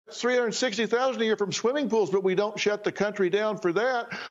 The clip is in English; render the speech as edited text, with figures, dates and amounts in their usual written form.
$360,000 a year from swimming pools, but we don't shut the country down for that.